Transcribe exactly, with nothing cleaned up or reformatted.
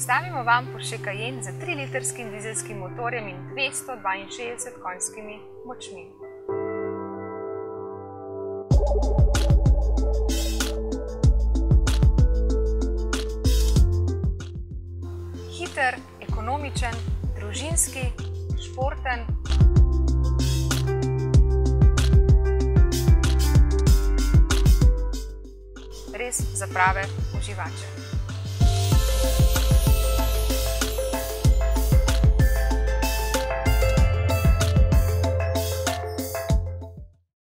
Predstavimo vam Porsche Cayenne z trilitrskim dizelskim motorjem in dvesto dvainšestdeset konjskimi močmi. Hiter, ekonomičen, družinski, športen. Res za prave uživače.